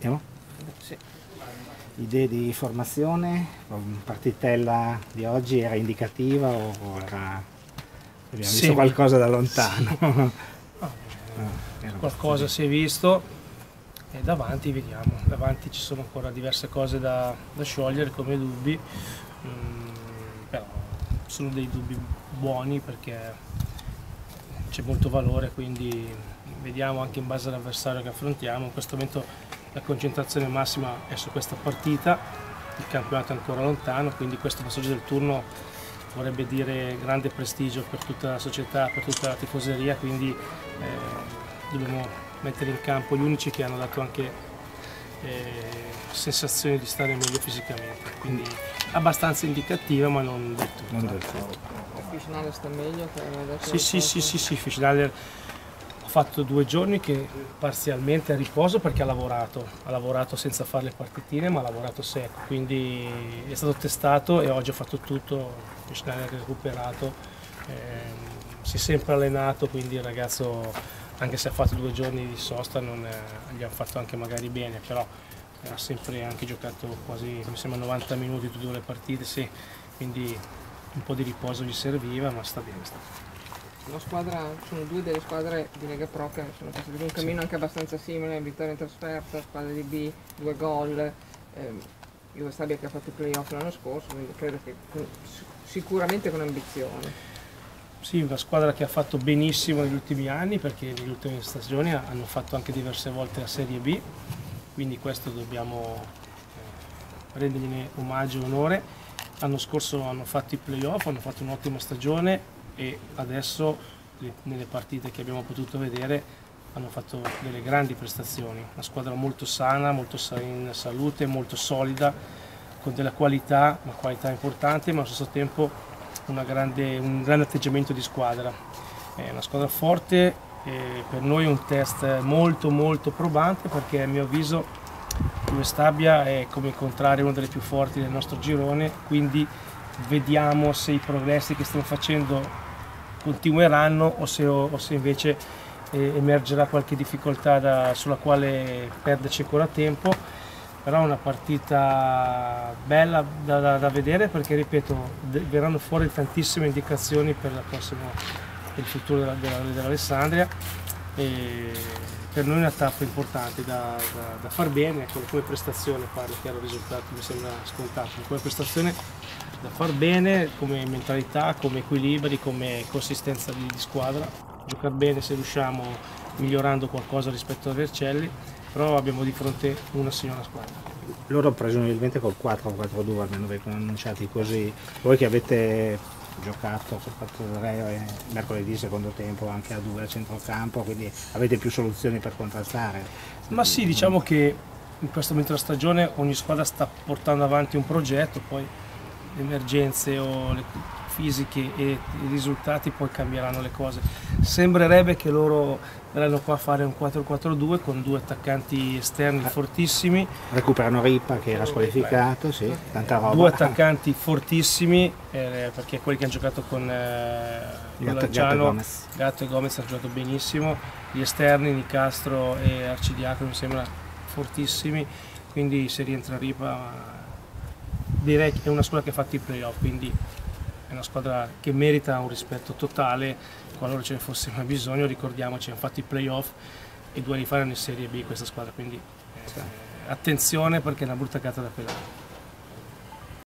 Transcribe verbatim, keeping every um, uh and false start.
Partiamo? Sì. Idee di formazione, partitella di oggi era indicativa o era... abbiamo Sì. visto qualcosa da lontano? Sì. No, qualcosa si è visto e davanti vediamo, davanti ci sono ancora diverse cose da, da sciogliere come dubbi, mm, però sono dei dubbi buoni perché c'è molto valore, quindi vediamo anche in base all'avversario che affrontiamo. In questo momento la concentrazione massima è su questa partita, il campionato è ancora lontano, quindi questo passaggio del turno vorrebbe dire grande prestigio per tutta la società, per tutta la tifoseria, quindi eh, dobbiamo mettere in campo gli unici che hanno dato anche eh, sensazioni di stare meglio fisicamente, quindi abbastanza indicativa ma non del tutto. Non del tutto. Fischnaller sta meglio? Sì, sì, sì, sì, sì, Fischnaller ha fatto due giorni che parzialmente a riposo perché ha lavorato, ha lavorato senza fare le partitine ma ha lavorato secco, quindi è stato testato e oggi ha fatto tutto, Fischnaller è recuperato, ehm, si è sempre allenato, quindi il ragazzo anche se ha fatto due giorni di sosta non è, gli ha fatto anche magari bene, però ha sempre anche giocato quasi mi sembra novanta minuti tutte le partite, sì, quindi un po' di riposo gli serviva, ma sta bene. Sta bene. La squadra, sono due delle squadre di Lega Pro che sono passate per un cammino sì. anche abbastanza simile, vittoria in trasferta, squadra di B, due gol, ehm, Juve Stabia che ha fatto i playoff l'anno scorso, quindi credo che con, sicuramente con ambizione. Sì, una squadra che ha fatto benissimo negli ultimi anni perché nelle ultime stagioni hanno fatto anche diverse volte la Serie B, quindi questo dobbiamo eh, rendergliene omaggio e onore. L'anno scorso hanno fatto i playoff, hanno fatto un'ottima stagione e adesso nelle partite che abbiamo potuto vedere hanno fatto delle grandi prestazioni. Una squadra molto sana, molto in salute, molto solida, con della qualità, una qualità importante, ma allo stesso tempo una grande, un grande atteggiamento di squadra. È una squadra forte, e per noi è un test molto molto probante perché a mio avviso Juve Stabia è come incontrare una delle più forti del nostro girone, quindi vediamo se i progressi che stiamo facendo continueranno o se, o se invece eh, emergerà qualche difficoltà da, sulla quale perderci ancora tempo, però è una partita bella da, da, da vedere perché ripeto verranno fuori tantissime indicazioni per, la prossima, per il futuro della, della, dell'Alessandria. E per noi è una tappa importante da, da, da far bene, ecco, come prestazione parlo, chiaro il risultato mi sembra scontato, come prestazione da far bene, come mentalità, come equilibri, come consistenza di, di squadra, giocare bene se riusciamo migliorando qualcosa rispetto a Vercelli, però abbiamo di fronte una signora squadra. Loro presumibilmente col quattro quattro due almeno vengono annunciati così, voi che avete giocato col quattro tre mercoledì secondo tempo anche a due a centrocampo, quindi avete più soluzioni per contrastare? Ma sì, diciamo che in questo momento della stagione ogni squadra sta portando avanti un progetto, poi le emergenze o le fisiche e i risultati poi cambieranno le cose. Sembrerebbe che loro verranno qua a fare un quattro quattro due con due attaccanti esterni ah. fortissimi. Recuperano Rippa che era squalificato, sì, tanta roba. Due attaccanti fortissimi, eh, perché quelli che hanno giocato con, eh, con Lanciano, Gatto e Gomez hanno giocato benissimo, gli esterni Nicastro e Arcidiacono mi sembra fortissimi, quindi se rientra Rippa direi che è una squadra che ha fatto i playoff, quindi è una squadra che merita un rispetto totale, qualora ce ne fosse mai bisogno. Ricordiamoci, hanno fatto i playoff e due anni fa erano in Serie B questa squadra, quindi eh, attenzione perché è una brutta carta da pelare.